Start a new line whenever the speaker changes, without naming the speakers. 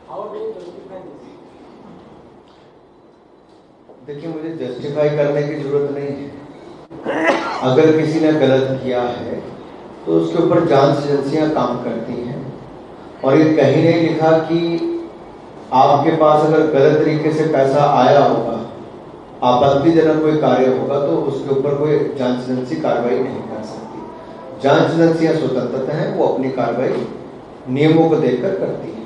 देखिए, मुझे जस्टिफाई करने की जरूरत नहीं है। अगर किसी ने गलत किया है तो उसके ऊपर जांच एजेंसियां काम करती हैं, और ये कहीं नहीं लिखा कि आपके पास अगर गलत तरीके से पैसा आया होगा, आपत्तिजनक कोई कार्य होगा, तो उसके ऊपर कोई जांच एजेंसी कार्रवाई नहीं कर सकती। जांच एजेंसियां स्वतंत्रता हैं, वो अपनी कार्रवाई नियमों को देखकर करती है।